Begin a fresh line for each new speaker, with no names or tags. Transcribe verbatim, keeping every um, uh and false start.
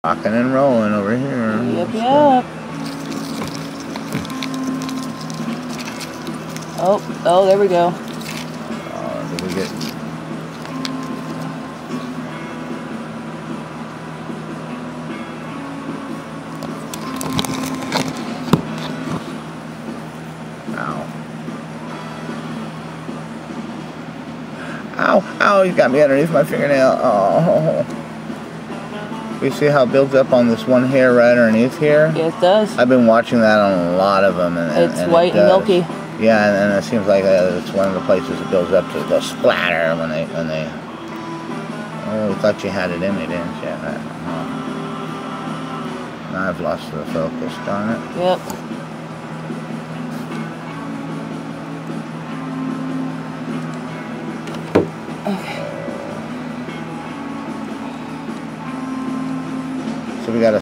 Rocking and rolling over here.
Yep, yep. Oh, oh, there we go.
Oh, did we get... Ow, ow, you got me underneath my fingernail. Oh. You see how it builds up on this one hair right underneath here?
Yeah, it does.
I've been watching that on a lot of them. And, and,
it's
and
white
it
and milky.
Yeah, and, and it seems like uh, it's one of the places it builds up to the splatter when they, when they... Oh, we thought you had it in me, didn't you? Uh, now I've lost the focus, darn it.
Yep. Okay.
So we got a